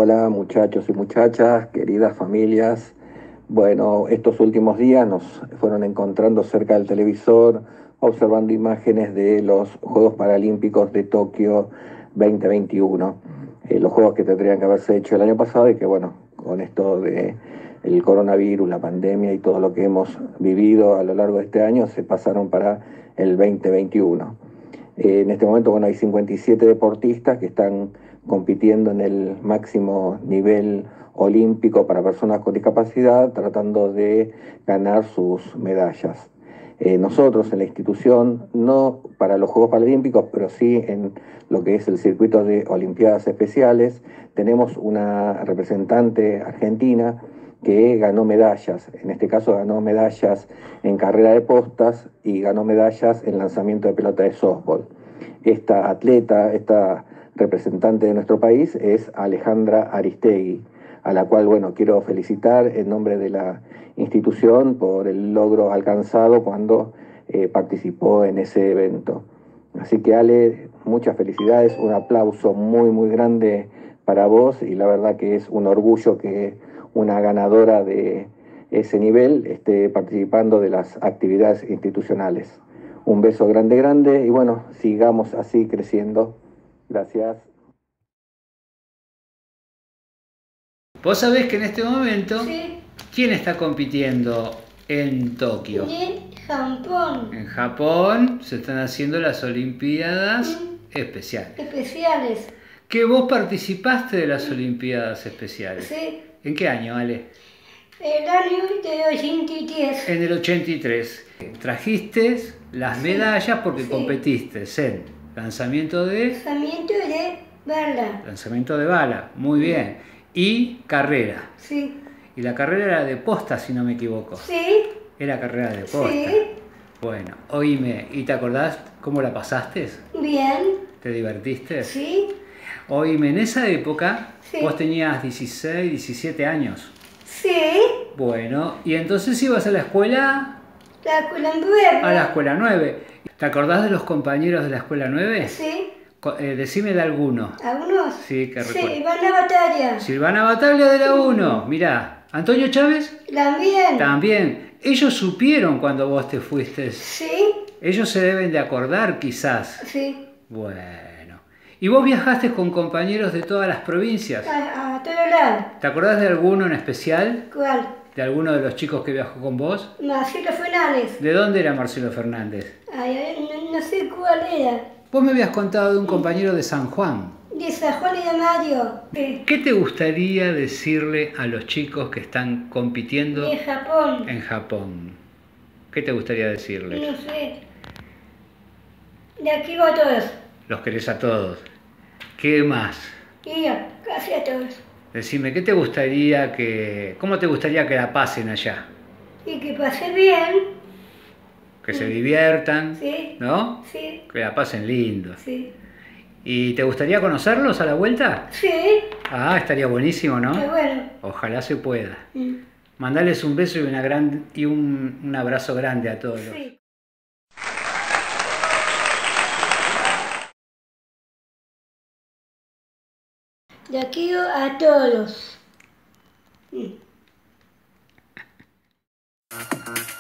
Hola muchachos y muchachas, queridas familias. Bueno, estos últimos días nos fueron encontrando cerca del televisor, observando imágenes de los Juegos Paralímpicos de Tokio 2021. Los juegos que tendrían que haberse hecho el año pasado y que bueno, con esto de el coronavirus, la pandemia y todo lo que hemos vivido a lo largo de este año se pasaron para el 2021. En este momento, bueno, hay 57 deportistas que están compitiendo en el máximo nivel olímpico para personas con discapacidad, tratando de ganar sus medallas. Nosotros en la institución, no para los Juegos Paralímpicos, pero sí en lo que es el circuito de Olimpiadas Especiales, tenemos una representante argentina que ganó medallas, en este caso ganó medallas en carrera de postas y ganó medallas en lanzamiento de pelota de softball. Esta atleta, esta representante de nuestro país es Alejandra Aristegui, a la cual, bueno, quiero felicitar en nombre de la institución por el logro alcanzado cuando participó en ese evento. Así que Ale, muchas felicidades, un aplauso muy, muy grande para vos y la verdad que es un orgullo que una ganadora de ese nivel esté participando de las actividades institucionales. Un beso grande, grande y bueno, sigamos así creciendo. Gracias. Vos sabés que en este momento, Sí. ¿quién está compitiendo en Tokio? En Japón. En Japón se están haciendo las Olimpiadas Especiales. Especiales. ¿Que vos participaste de las Olimpiadas Especiales? Sí. ¿En qué año, Ale? El año de 83. En el 83. Trajiste las medallas porque Sí. competiste en lanzamiento de Lanzamiento de bala. muy bien. Y carrera. Sí. Y la carrera era de posta, si no me equivoco. Sí. Era carrera de posta. Sí. Bueno, oíme, ¿y te acordás cómo la pasaste? Bien. ¿Te divertiste? Sí. Oíme, en esa época Sí. vos tenías 16, 17 años. Sí. Bueno, y entonces ibas a la escuela... La escuela 9. A la escuela 9. ¿Te acordás de los compañeros de la escuela 9? Sí. Decime de alguno. ¿Algunos? Sí, que recuerdo. Silvana Batalla. Silvana Bataglia de la 1. Mirá, ¿Antonio Chávez? También. También. Ellos supieron cuando vos te fuiste. Sí. Ellos se deben de acordar quizás. Sí. Bueno. ¿Y vos viajaste con compañeros de todas las provincias? A todos lados. ¿Te acordás de alguno en especial? ¿Cuál? ¿De alguno de los chicos que viajó con vos? Marcelo Fernández. ¿De dónde era Marcelo Fernández? Ay, no sé cuál era. Vos me habías contado de un compañero de San Juan. De San Juan y de Mario. ¿Qué te gustaría decirle a los chicos que están compitiendo De Japón. en Japón? ¿Qué te gustaría decirles? No sé. De aquí va a todos. Los querés a todos. ¿Qué más? Y ya, casi a todos. Decime, ¿qué te gustaría cómo te gustaría que la pasen allá? Y que pase bien. Que se diviertan, Sí. ¿no? Sí. Que la pasen lindo. Sí. ¿Y te gustaría conocerlos a la vuelta? Sí. Ah, estaría buenísimo, ¿no? Qué bueno. Ojalá se pueda. Mm. Mandales un beso y un abrazo grande a todos. Sí. De aquí a todos.